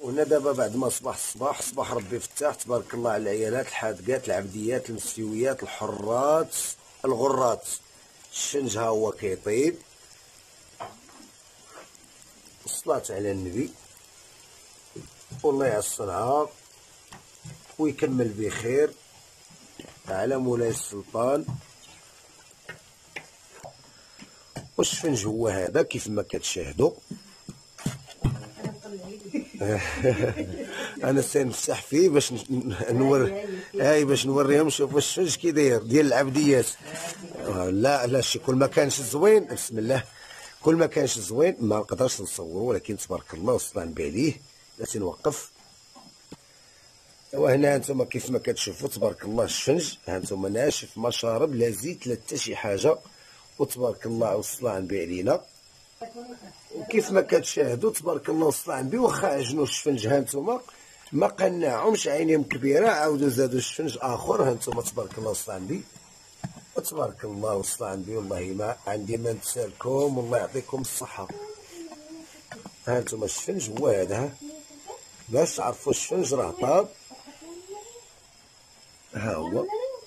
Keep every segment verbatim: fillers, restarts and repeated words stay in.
وهنا دابا بعد ما صباح الصباح صباح ربي فتاح تبارك الله على العيالات الحادقات العبديات المستويات الحرات الغرات. الشنج ها هو كيطيب. الصلاة على النبي والله يعصرها ويكمل بخير على مولاي السلطان. والشفنج هو هذا كيف ما كتشاهدوا. انا سنفتح فيه باش نور هاي باش نوريهم شوفوا الشفنج كي داير ديال العبديات. لا لا شي كل ما كانش زوين بسم الله كل ما كانش زوين ما نقدرش نصورو، ولكن تبارك الله والصلاه النبي عليه لا تنوقف. وهنا هانتوما كيف ما كتشوفوا تبارك الله الشفنج هانتوما ناشف ما شارب لا زيت لا حتى شي حاجه، وتبارك الله والصلاه على النبي علينا. وكيف ما كتشاهدوا تبارك الله والصلاه على النبي واخا عجنوا الشفنج هانتوما ما قنعهمش، عينيهم كبيره عاودوا زادوا الشفنج اخر هانتوما تبارك الله والصلاه على النبي. وتبارك الله والصلاه على النبي والله ما عندي ما نتسالكم والله يعطيكم الصحه. هانتوما الشفنج هو هذا باش تعرفوا الشفنج راه طاب ها هو.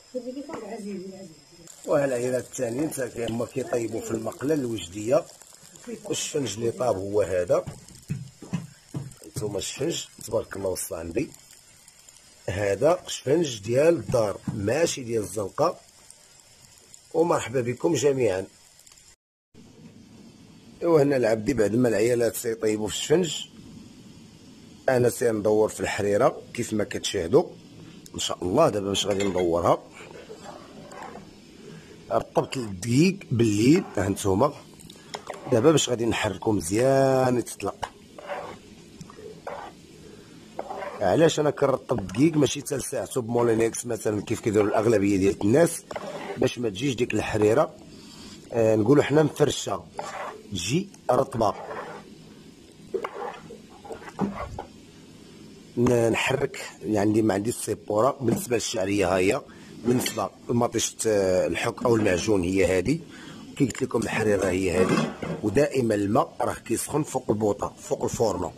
وهالعيالات الثانيين حتى هما كيطيبوا في المقله الوجديه. والشفنج اللي طاب هو هذا. هانتوما الشفنج تبارك الله والصلاه على النبي هذا شفنج ديال الدار ماشي ديال الزنقه. ومرحبا بكم جميعا. وهنا العبدي بعد ما العيالات سيطيبوا في الشفنج انا سندور في الحريره كيف ما كتشاهدوا ان شاء الله. دابا باش غادي ندورها رطبت الدقيق بالليل هانتوما دابا باش غادي نحركو مزيان يتطلق. علاش انا كنرطب الدقيق ماشي حتى لساعتو بمولينيكس مثلا كيف كيديروا الاغلبيه ديال الناس باش ما تجيش ديك الحريره آه نقولوا حنا مفرشه تجي رطبه. نحرك يعني ما عنديش السيبوره. بالنسبه للشعريه ها هي، بالنسبه لمطيشه الحك او المعجون هي هذه. كي قلت لكم الحريره هي هذه. ودائما الماء راه كيسخن فوق البوطه فوق الفورنو.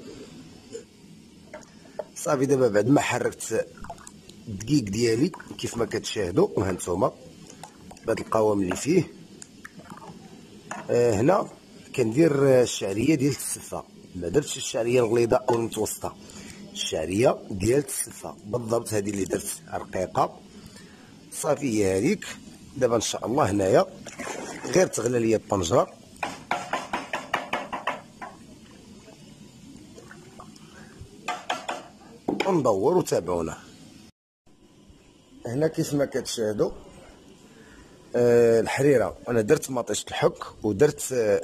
صافي دابا بعد ما حركت الدقيق ديالي كيف ما كتشاهدوا هانتوما بهاد القوام اللي فيه آه هنا كندير الشعريه ديال السفه. ما درتش الشعريه الغليظه او المتوسطه، الشعريه ديال السفه بالضبط هذه اللي درت رقيقه. صافي هي هذيك. دابا ان شاء الله هنايا غير تغلى ليا الطنجره وندور وتابعونا. هنا كيف ما كتشاهدوا أه الحريره انا درت مطيشه الحك ودرت أه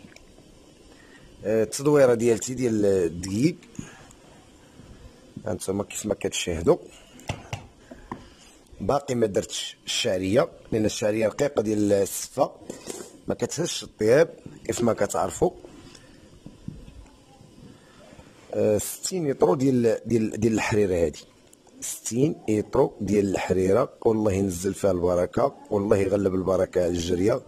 التدويره ديالتي ديال الدقيق هانتوما كيف ما كتشاهدوا. باقي ما درتش الشعريه لان الشعريه رقيقه ديال السفه ما كتهزش الطياب كيف ما كتعرفوا. أه ستين يطرو ديال ديال ديال الحريره هذه ستين يطرو ديال الحريره. والله ينزل فيها البركه والله يغلب البركه على الجريه.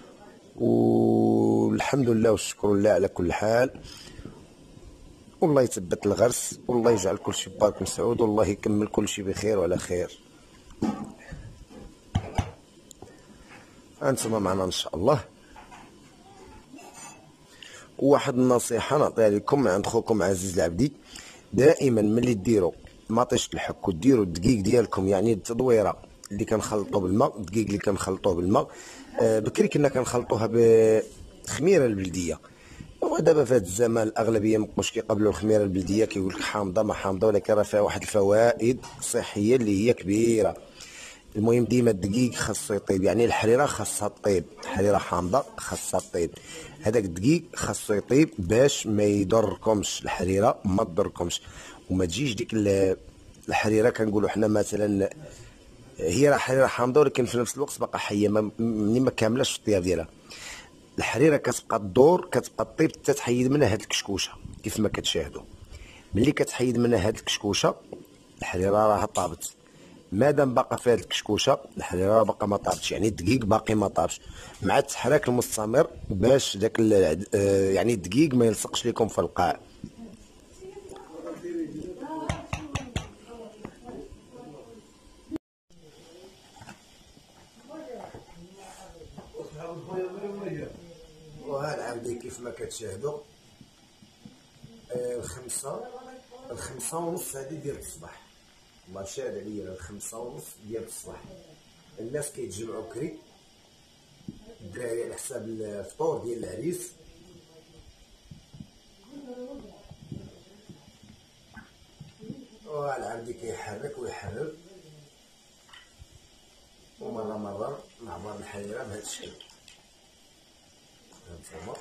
والحمد لله والشكر لله على كل حال. والله يثبت الغرس والله يجعل كل شيء بارك مسعود والله يكمل كل شيء بخير وعلى خير. انتم معنا ان شاء الله. وواحد النصيحه نعطيها لكم من عند خوكم عزيز العبدي، دائما ملي ديروا مطيشه الحك وديروا الدقيق ديالكم يعني التدويره اللي كنخلطوا بالماء الدقيق اللي كنخلطوه بالماء آه بكري كنا كنخلطوها بخميره البلديه. ودابا في هذا الزمان الاغلبيه مابقاوش كيقبلوا الخميره البلديه كيقول لك حامضه ما حامضه، ولكن راه فيها واحد الفوائد صحيه اللي هي كبيره. المهم ديما الدقيق خاصو يطيب يعني الحريره خاصها طيب، الحريره حامضه خاصها طيب. هذاك الدقيق خاصو يطيب باش ما يضركمش الحريره ما تضركمش وما تجيش ديك الحريره كنقولوا حنا مثلا هي راه حريره حامضه ولكن في نفس الوقت باقا حيه ملي ما كاملاش الطياب ديالها. الحريره كتبقى تدور كتبقى طيب حتى تحيد منها هاد الكشكوشه كيف ما كتشاهدوا. ملي كتحيد منها هاد الكشكوشه الحريره راه طابت. مادام باقا فيها هاد الكشكوشه الحريره راه باقا ما طابتش يعني الدقيق باقي ما طابش. مع التحراك المستمر باش داك يعني الدقيق ما يلصقش لكم في القاع. وها العبدي كيف ما كتشاهدوا الخمسة الخمسة ونص هذه ديال الصباح. الله شاد عليا الخمسة ونص ديال الصباح. الناس كيتجمعوا كري، الدراري على حساب الفطور ديال العريس. وها العبدي كيحرك ويحرر، ومرة مرة مع بعض الحريرة بهذا الشكل. هانتوما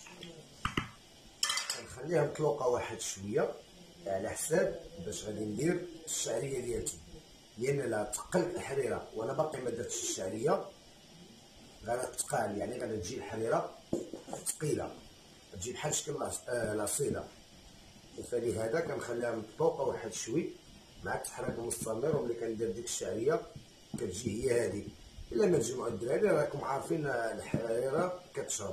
كنخليها مطلوقة واحد شوية على حساب باش غادي ندير الشعرية ديالتي، لأن لا تقل الحريرة وأنا باقي ما درتش الشعرية غادا تقال، يعني غادا تجي الحريرة ثقيلة، تجي بحال شكل لاصيلة. فلهذا كنخليها مطلوقة واحد شوي مع التحريك المستمر، وملي كندير ديك الشعرية كتجي هي هادي. إلا ما تجمعوا الدراري راكم عارفين الحريرة كتشرب.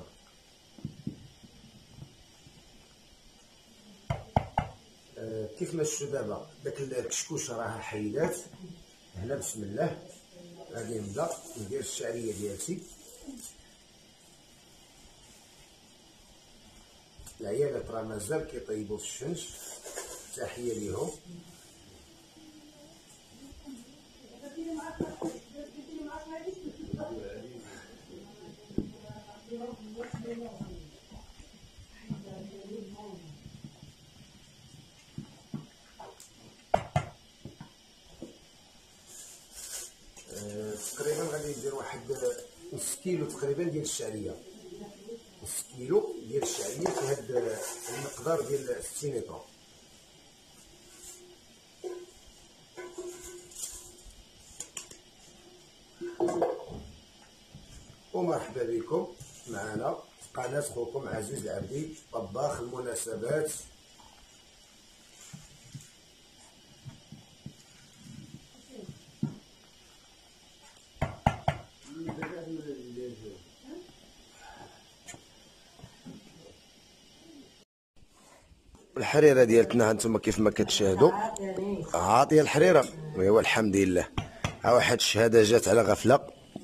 أه كيف ما شفتوا دابا داك الكشكوش راه حيدات. هنا بسم الله غادي نبدا ندير الشعرية ديالتي. العيالات راه مازال كيطيبوا في الشنش، تحية ليهم. تقريبا غادي ندير واحد نص كيلو تقريبا ديال الشعريه، نص كيلو ديال الشعريه في هذا المقدار ديال ستين لتر. ومرحبا بكم معنا في قناه خوكم عزيز العبدي طباخ المناسبات. الحريره ديالتنا هانتوما كيف ما كتشاهدوا عاطيه الحريره. ايوا الحمد لله، ها واحد الشهاده جات على غفله.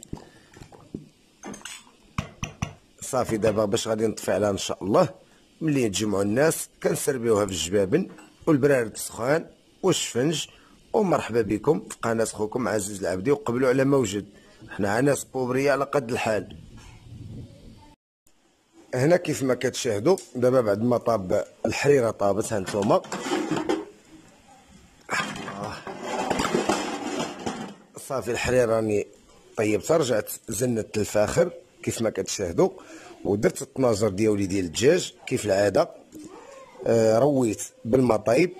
صافي دابا باش غادي نطفي عليها ان شاء الله. ملي يتجمعوا الناس كنسربيوها بالجبابن والبرارد السخان والشفنج. ومرحبا بكم في قناه خوكم عزيز العبدي، وقبلوا على موجد. حنا ناس بوبريه على قد الحال. هنا كيف ما كتشاهدوا دابا بعد ما طاب الحريره طابت هانتوما. صافي الحريره راني طيبتها، رجعت زنت الفاخر كيف ما كتشاهدوا، ودرت الطناجر ديالي ديال الدجاج كيف العاده. آه رويت بالما طيب،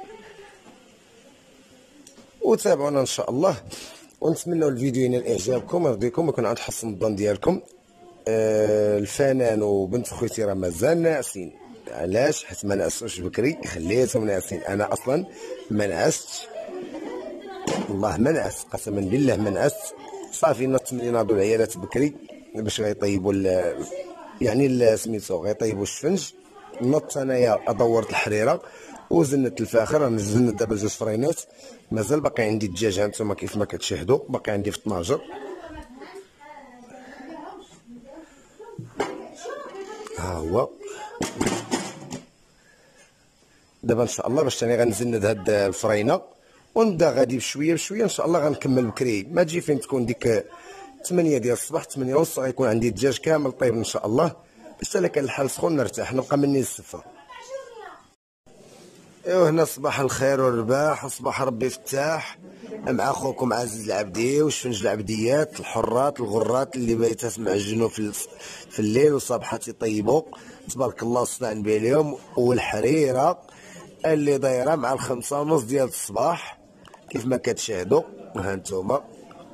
وتابعونا ان شاء الله، ونتمنوا الفيديو ينال اعجابكم ويرضيكم ويكون عند حسن الظن ديالكم. آه الفنان وبنت خويتي راه مازال ناعسين. علاش؟ حيت ما نعسوش بكري، خليتهم ناعسين. انا اصلا ما نعستش، والله ما نعست، قسما بالله ما نعست. صافي نضت ملي ناضوا العيالات بكري باش غيطيبوا يعني سميتو غيطيبوا الشفنج. نضت انايا دورت الحريره وزنت الفاخر. انا زنت دابا جوج فرينات، مازال باقي عندي الدجاج هانتوما كيف ما كتشاهدوا، باقي عندي في الطناجر. ها هو دابا ان شاء الله باش ثاني غنزند هاد الفرينه، ونبدا غادي بشويه بشويه ان شاء الله غنكمل بكري. ما تجي فين تكون ديك ثمانية ديال الصباح، ثمانية ونص غيكون عندي الدجاج كامل طيب ان شاء الله، باش حتى كان الحال سخون نرتاح نبقى مني السفه. ايوا هنا صباح الخير والرباح وصباح ربي فتاح مع خوكم عزيز العبدي وشفنج العبديات الحرات الغرات اللي بايتات معجنوا في في الليل وصبحات يطيبوا. تبارك الله صنع نبيع اليوم. والحريره اللي دايره مع الخمسة ونص ديال الصباح كيف ما كتشاهدوا ها نتوما.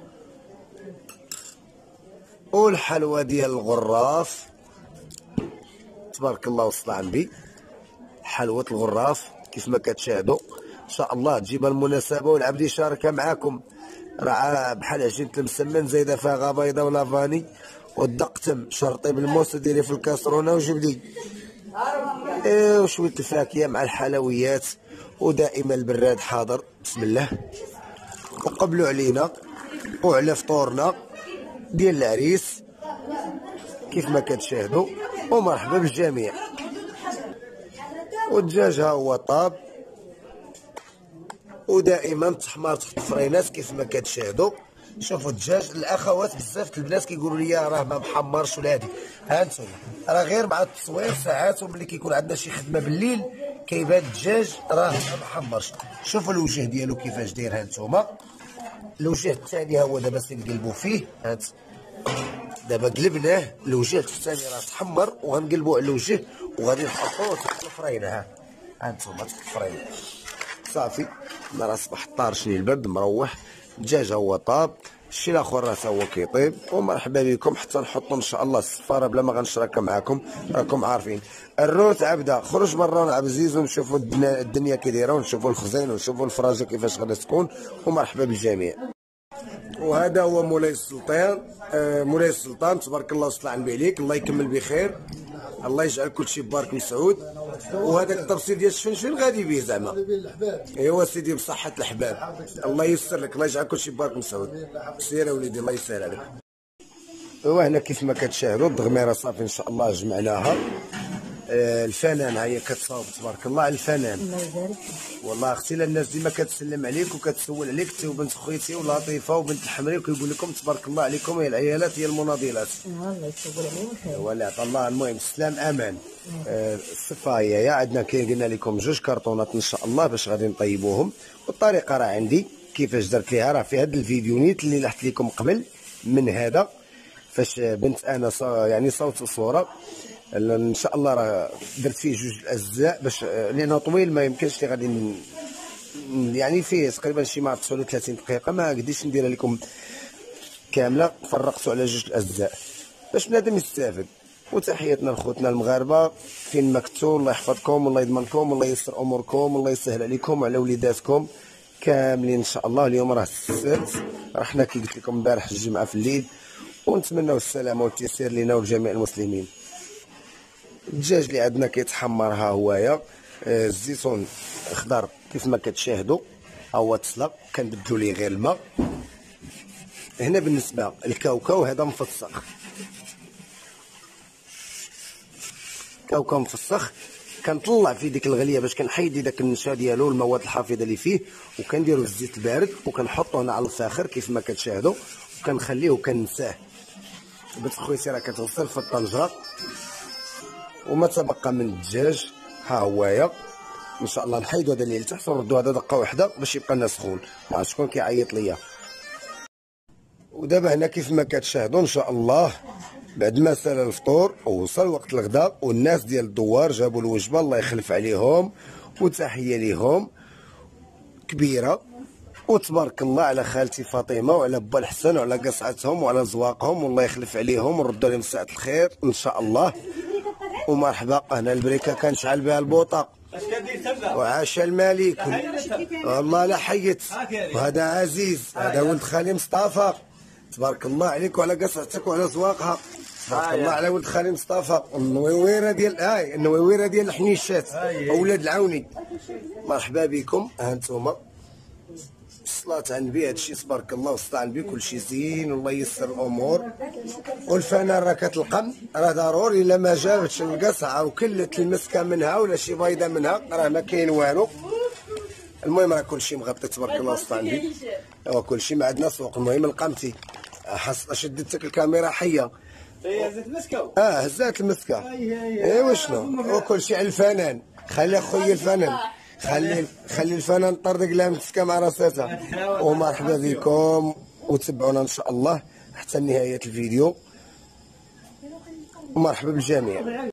والحلوى ديال الغراف تبارك الله وصنع نبي حلوه الغراف كيف ما كتشاهدوا. ان شاء الله تجيبها المناسبه والعبد يشاركها معاكم. راه بحال عجينه المسمن زايده فيها غا بيضه ولا فاني والدق تم شرطي بالموس ديري في الكاسرونه وجبدي ايه وشويه الفاكهه مع الحلويات ودائما البراد حاضر. بسم الله. وقبلوا علينا وعلى فطورنا ديال العريس كيف ما كتشاهدوا، ومرحبا بالجميع. والدجاج ها هو طاب، ودائما تحمر تحت الفرينات كيف ما كتشاهدوا. شوفوا الدجاج، الاخوات بزاف البنات كيقولوا لي راه ما محمرش ولا هادي، ها انتم راه غير مع التصوير ساعات وملي كيكون عندنا شي خدمه بالليل كيبان الدجاج راه ما محمرش. شوفوا الوجه ديالو كيفاش داير، ها انتم الوجه الثاني ها هو دابا سنقلبوا فيه. هانت دابا قلبناه، الوجه الثاني راه تحمر وغنقلبوا على الوجه وغادي نحطوه تحت الفرينه. ها ها انتم تحت الفرينه صافي. راه اصبح طارش لي البرد مروح. الدجاج هو طاب، الشيء الاخر راه هو كيطيب. ومرحبا بكم حتى نحطوا ان شاء الله الصفاره بلا ما غنشرك معاكم، راكم عارفين. الروت عبده خرج برا نلعب زيز ونشوفوا الدنيا كي دايره، ونشوفوا الخزين ونشوفوا الفراجه كيفاش غادي تكون. ومرحبا بالجميع. وهذا هو مولاي السلطان. آه مولاي السلطان تبارك الله وصلى على النبي عليك، الله يكمل بخير، الله يجعل كل شيء بارك مسعود. وهذاك الطبسي ديال الشفنشفن غادي به زعما. ايوا سيدي بصحة الحباب، الله ييسر لك، الله يجعل كل شيء بارك مسعود. سير وليدي الله يسهل عليك. وهنا كيف ما كتشاهدوا الضغميره صافي ان شاء الله جمعناها. آه الفنان ها هي كتصاوب تبارك الله على الفنان. الله يبارك والله اختي الناس ديما كتسلم عليك وكتسول عليك انت وبنت خويتي ولطيفه وبنت الحمري، وكيقول لكم تبارك الله عليكم يا العيالات هي المناضلات. الله يصبر عليهم خير. ولا عطا الله. المهم السلام امان. آه الصفه هي يا عندنا كاين قلنا لكم جوج كرطونات ان شاء الله باش غادي نطيبوهم. والطريقه راه عندي كيفاش درت ليها، راه في هذا الفيديو نيت اللي لحت لكم قبل من هذا فاش بنت انا يعني صوت وصوره. ان شاء الله راه درت فيه جوج الاجزاء باش لانه طويل ما يمكنش لي غادي يعني فيه تقريبا شي مع تسعة وثلاثين دقيقه، ما قديش نديرها لكم كامله، فرقته على جوج الاجزاء باش بنادم يستافد. وتحياتنا لخوتنا المغاربه فين ما كنتو، الله يحفظكم والله يضمنكم والله ييسر اموركم والله يسهل عليكم وعلى وليداتكم كاملين ان شاء الله. اليوم راه السبت، رحنا كي قلت لكم امبارح الجمعه في الليل، ونتمنوا السلامه والتيسير لنا ولجميع المسلمين. الدجاج اللي عندنا كيتحمر ها هويا. آه الزيتون خضر كيف ما كتشاهدوا ها هو تسلق، كنبدلوا ليه غير الماء. هنا بالنسبه الكاوكاو هذا مفسخ، كاوكاو مفسخ كنطلع في ديك الغليه باش كنحيد داك النشا ديالو المواد الحافظه اللي فيه، وكنديروا الزيت البارد وكنحطوه هنا على الفاخر كيف ما كتشاهدوا، وكنخليه وكنساه. بنت خويتي راه كتغسل في الطنجره. وما تبقى من الدجاج ها هوايا ان شاء الله نحيدو هذا اللي لتحت ونردو هذا دقه واحده باش يبقى لنا سخون. ها شكون كيعيط ليا. ودابا هنا كيف ما كتشاهدوا ان شاء الله بعد ما سال الفطور ووصل وقت الغداء والناس ديال الدوار جابوا الوجبه، الله يخلف عليهم وتحيه ليهم كبيره. وتبارك الله على خالتي فاطمه وعلى با الحسن وعلى قصعتهم وعلى زواقهم، والله يخلف عليهم ونردوا لهم ساعه الخير ان شاء الله. ومرحبا. هنا البريكه كنشعل بها البوطه. وعاش الملك والله لا حيت. وهذا عزيز، هذا ولد خالي مصطفى، تبارك الله عليك وعلى قصعتك وعلى زواقها، تبارك الله على ولد خالي مصطفى. النويويره ديال هاي النويويره ديال الحنيشات اولاد العوني. مرحبا بكم. ها انتم الصلاة على النبي، هادشي تبارك الله والصلاة على النبي كلشي زين والله ييسر الامور. والفنان راه كتلقم راه ضروري الا ما جابتش القصعه وكلت المسكه منها ولا شي بيضه منها راه ما كاين والو. المهم راه كلشي مغطي تبارك الله والصلاة على النبي، هو كلشي ما عندنا سوق. المهم لقمتي حس شدتك الكاميرا حيه. هي هزات المسكه. اه هزات المسكه. ايوا شنو وكلشي على الفنان. خلي خويا الفنان، خلي خلي الفنان طردق لها مسكه مع راساتها. ومرحبا بكم وتبعونا ان شاء الله حتى نهايه الفيديو. ومرحبا بالجميع.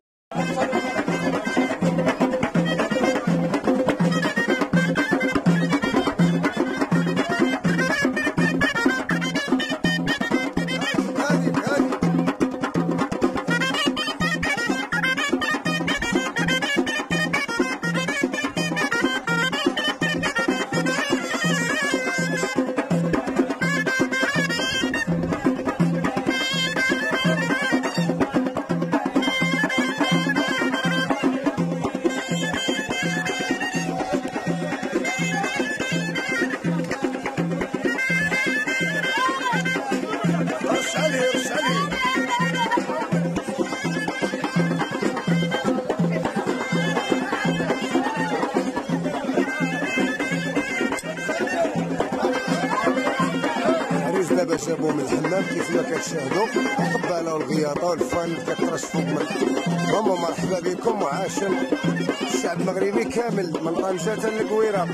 جابوه من الحمام كيف ما كتشاهدوا، قبالة والغياطه والفان اللي كترش فوق من هما. مرحبا بكم وعاشر الشعب المغربي كامل من طنجة حتى للقويره.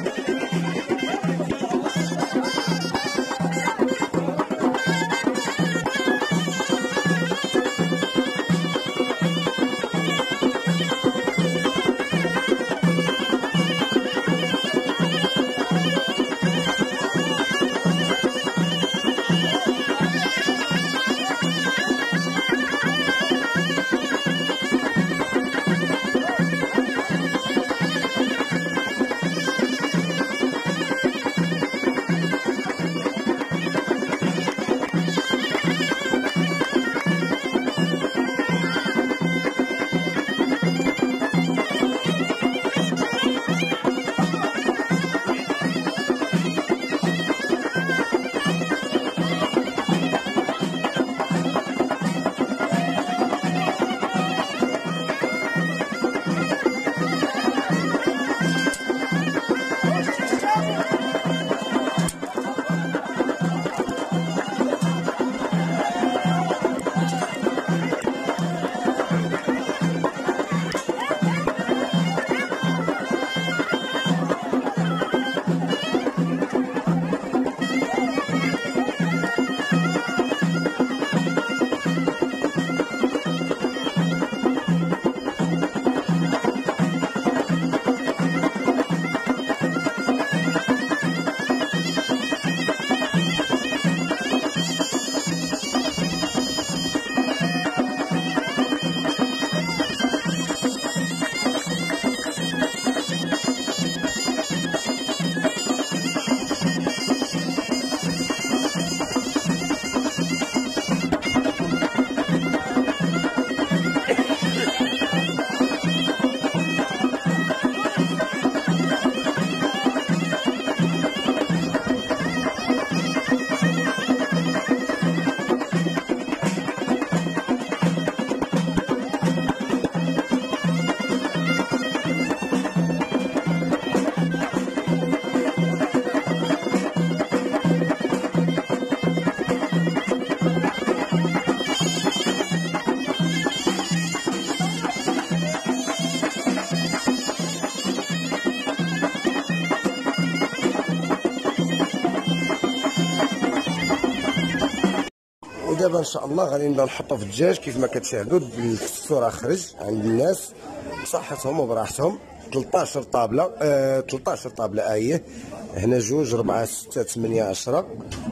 ودابا ان شاء الله غادي نبدا نحطو في الدجاج كيف ما كتشاهدوا. الصوره خرج عند الناس بصحتهم وبراحتهم. ثلاثطاش طابله، آه ثلاثطاش طابله ايه هنا، جوج ربعة ستة ثمانية عشرة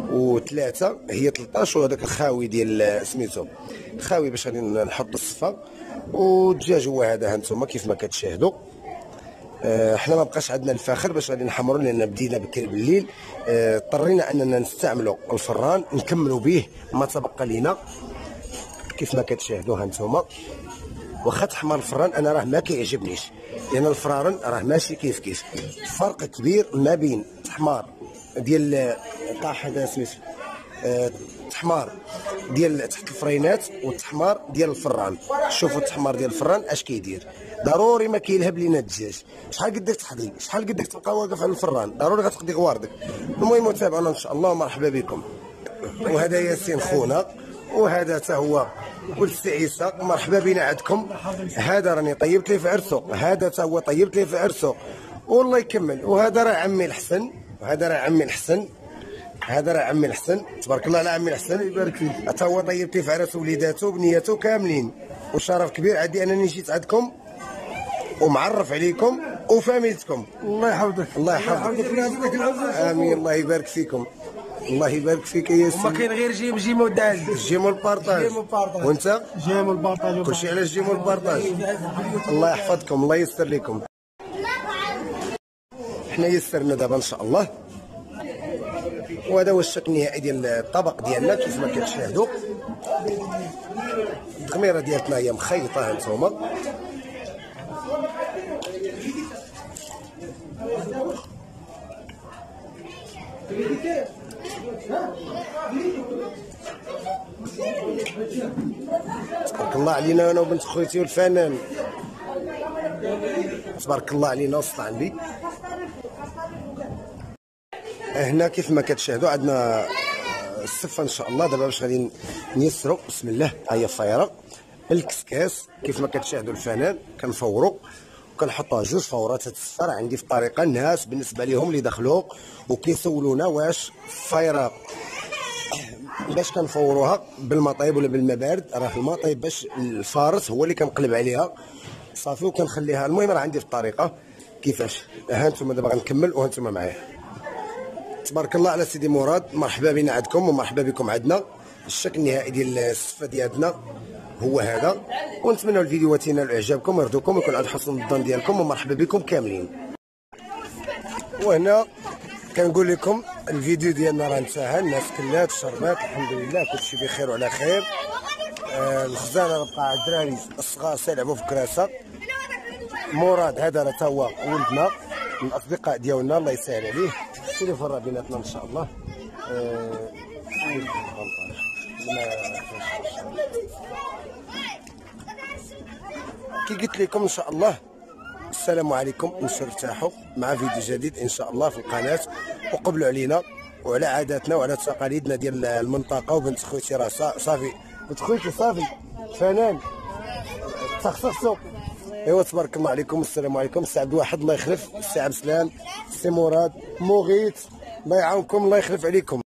وثلاثة، هي ثلاثطاش. وهذاك الخاوي ديال سميتو الخاوي باش غادي نحط الصفه. والدجاج هو هذا هانتوما كيف ما كتشاهدوا. آه حنا ما بقاش عندنا الفاخر باش غادي نحمروا، لان بدينا بكري بالليل. آه اضطرينا اننا نستعملوا الفران نكملوا به ما تبقى لينا كيف ما كتشاهدوا هانتوما. واخا تحمر الفران انا راه ما كيعجبنيش، لان الفرارن راه ماشي كيف كيف. فرق كبير ما بين تحمار ديال طاح هذا سميتو آه التحمار ديال تحت الفرينات والتحمار ديال الفران. شوفوا التحمار ديال الفران اش كيدير. ضروري ما كيلهب لينا الدجاج. شحال قدك تحضي، شحال قدك تبقى واقف على الفران، ضروري غتقضي غواردك. المهم تابعونا ان شاء الله ومرحبا بكم. وهذا ياسين خونا، وهذا حتى هو ولد سي عيسى، مرحبا بنا عندكم. هذا راني طيبت ليه في عرسو، هذا حتى هو طيبت ليه في عرسو والله يكمل. وهذا راه عمي الحسن، وهذا راه عمي الحسن، هذا راه عمي الحسن، تبارك الله على عمي الحسن يبارك فيك. حتى هو طيبت ليه في عرسو وليداتو بنياتو كاملين. وشرف كبير عندي انني جيت عندكم ومعرف عليكم وفاميلتكم. الله يحفظك، الله يحفظك، امين. الله يبارك فيكم، الله يبارك فيك يا ياسين. ما كاين غير جيم جيم وداز، جيم والبارطاج. جيم والبارطاج. وانت جيم والبارطاج، كلشي على الجيم والبارطاج. الله يحفظكم، الله يسر لكم. حنا يسرنا دابا ان شاء الله. وهذا هو الشكل النهائي ديال الطبق ديالنا كيف ما كتشاهدوا. التغميره ديالتنا هي مخيطه هانتوما. تبارك الله علينا انا وبنت خويتي والفنان، تبارك الله علينا وسط عندي. هنا كيف ما كتشاهدوا عندنا السفه ان شاء الله. دابا باش غادي نيسروا، بسم الله. ها هي الفايره الكسكاس كيف ما كتشاهدوا الفنان كنفوروا وكنحطوها جوج فورات. هاد السفه راه عندي في الطريقه. الناس بالنسبه لهم اللي دخلوا وكيسولونا واش الفايره باش كنفوروها بالماء طايب ولا بالماء بارد، راه الماء طايب باش الفارس هو اللي كنقلب عليها صافي وكنخليها. المهم راه عندي في الطريقه كيفاش. ها انتم دابا غنكمل وها انتم معايا. تبارك الله على سيدي مراد، مرحبا بنا عندكم ومرحبا بكم عندنا. الشكل النهائي ديال السفه ديالنا هو هذا، ونتمنوا الفيديوهات ينالوا اعجابكم ويرضوكم ويكون عند حسن الظن ديالكم، ومرحبا بكم كاملين. وهنا كنقول لكم الفيديو ديالنا راه انتهى. الناس كلات شربات الحمد لله، كلشي بخير وعلى خير. آه الخزانه بقى الدراري الصغار سيلعبوا في كراسه. مراد هذا راه تا هو ولدنا من الاصدقاء ديالنا، الله يسهل عليه. شنو فرق بيناتنا ان شاء الله. آه كي قلت لكم ان شاء الله. السلام عليكم، نمشيو نرتاحوا مع فيديو جديد ان شاء الله في القناه. وقبلوا علينا وعلى عاداتنا وعلى تقاليدنا ديال المنطقه. وبنت خوتي راه صافي، بنت خوتي صافي فنان تخصصوا. ايوا تبارك الله عليكم. السلام عليكم. السي عبد الواحد الله يخلف، السي عبد السلام، السي مراد، مغيث الله يعاونكم، الله يخلف عليكم.